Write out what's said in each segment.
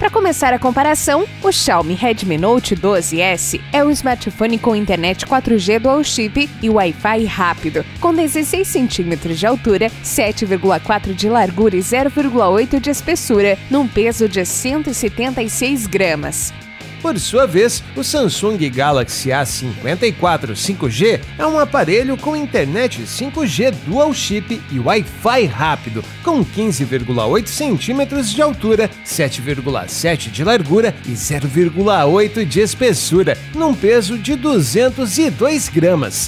Para começar a comparação, o Xiaomi Redmi Note 12S é um smartphone com internet 4G dual chip e Wi-Fi rápido, com 16 cm de altura, 7,4 de largura e 0,8 de espessura, num peso de 176 gramas. Por sua vez, o Samsung Galaxy A54 5G é um aparelho com internet 5G dual chip e Wi-Fi rápido, com 15,8 centímetros de altura, 7,7 de largura e 0,8 de espessura, num peso de 202 gramas.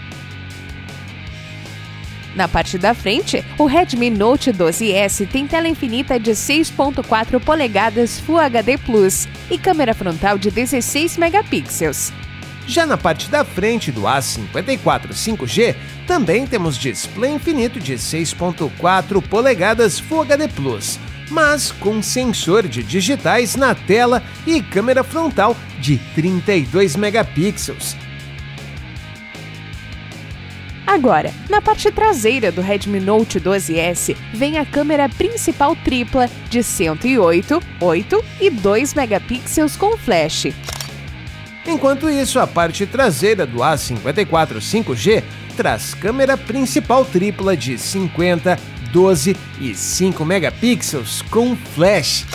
Na parte da frente, o Redmi Note 12S tem tela infinita de 6,4 polegadas Full HD Plus e câmera frontal de 16 megapixels. Já na parte da frente do A54 5G, também temos display infinito de 6,4 polegadas Full HD Plus, mas com sensor de digitais na tela e câmera frontal de 32 megapixels. Agora, na parte traseira do Redmi Note 12S, vem a câmera principal tripla de 108, 8 e 2 megapixels com flash. Enquanto isso, a parte traseira do A54 5G traz câmera principal tripla de 50, 12 e 5 megapixels com flash.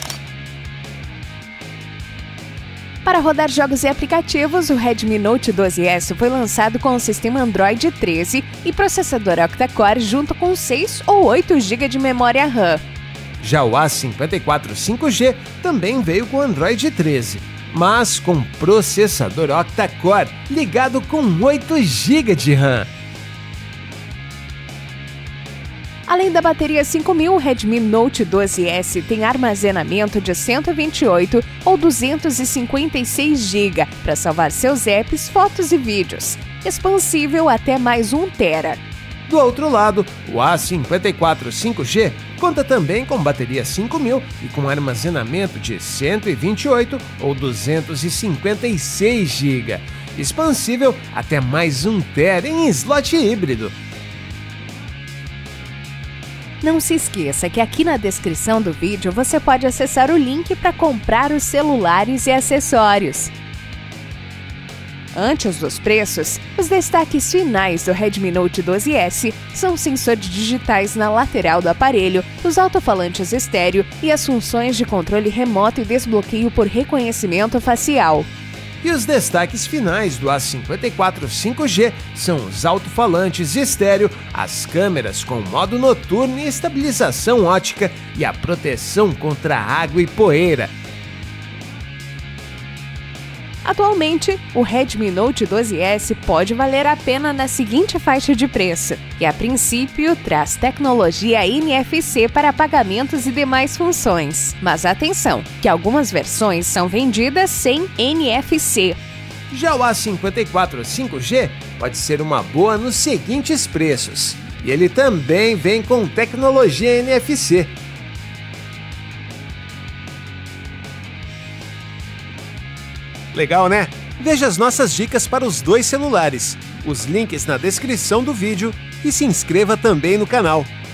Para rodar jogos e aplicativos, o Redmi Note 12S foi lançado com o sistema Android 13 e processador octa-core junto com 6 ou 8 GB de memória RAM. Já o A54 5G também veio com Android 13, mas com processador octa-core ligado com 8 GB de RAM. Além da bateria 5000, o Redmi Note 12S tem armazenamento de 128 ou 256 GB para salvar seus apps, fotos e vídeos, expansível até mais 1 TB. Do outro lado, o A54 5G conta também com bateria 5000 e com armazenamento de 128 ou 256 GB, expansível até mais 1 TB em slot híbrido. Não se esqueça que aqui na descrição do vídeo você pode acessar o link para comprar os celulares e acessórios. Antes dos preços, os destaques finais do Redmi Note 12S são sensores digitais na lateral do aparelho, os alto-falantes estéreo e as funções de controle remoto e desbloqueio por reconhecimento facial. E os destaques finais do A54 5G são os alto-falantes estéreo, as câmeras com modo noturno e estabilização ótica e a proteção contra água e poeira. Atualmente, o Redmi Note 12S pode valer a pena na seguinte faixa de preço, que a princípio traz tecnologia NFC para pagamentos e demais funções. Mas atenção, que algumas versões são vendidas sem NFC. Já o A54 5G pode ser uma boa nos seguintes preços, e ele também vem com tecnologia NFC. Legal, né? Veja as nossas dicas para os dois celulares, os links na descrição do vídeo e se inscreva também no canal.